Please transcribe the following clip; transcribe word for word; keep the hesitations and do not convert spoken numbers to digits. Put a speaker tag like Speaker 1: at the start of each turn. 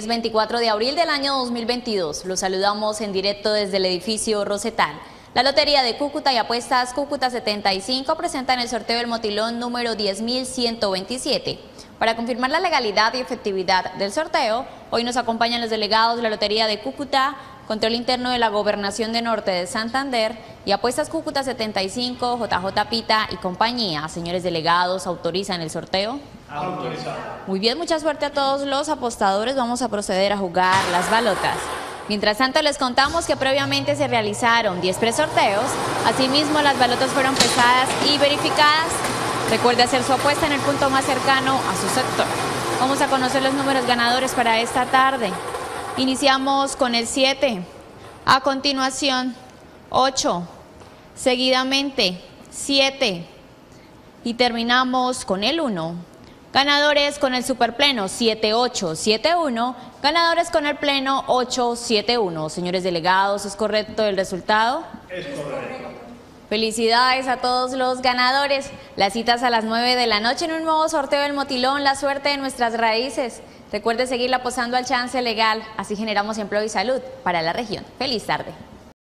Speaker 1: es veinticuatro de abril del año dos mil veintidós. Los saludamos en directo desde el edificio Rosetal. La Lotería de Cúcuta y Apuestas Cúcuta setenta y cinco presentan el sorteo del motilón número diez mil ciento veintisiete. Para confirmar la legalidad y efectividad del sorteo, hoy nos acompañan los delegados de la Lotería de Cúcuta, Control Interno de la Gobernación de Norte de Santander y Apuestas Cúcuta setenta y cinco, J J Pita y compañía. Señores delegados, ¿autorizan el sorteo?
Speaker 2: Autorizado.
Speaker 1: Muy bien, mucha suerte a todos los apostadores. Vamos a proceder a jugar las balotas. Mientras tanto, les contamos que previamente se realizaron diez presorteos. Asimismo, las balotas fueron pesadas y verificadas. Recuerde hacer su apuesta en el punto más cercano a su sector. Vamos a conocer los números ganadores para esta tarde. Iniciamos con el siete, a continuación ocho, seguidamente siete y terminamos con el uno. Ganadores con el superpleno siete ocho siete uno, ganadores con el pleno ocho siete uno. Señores delegados, ¿es correcto el resultado?
Speaker 2: Es correcto.
Speaker 1: Felicidades a todos los ganadores. Las citas a las nueve de la noche en un nuevo sorteo del motilón, la suerte de nuestras raíces. Recuerde seguirla apostando al chance legal, así generamos empleo y salud para la región. Feliz tarde.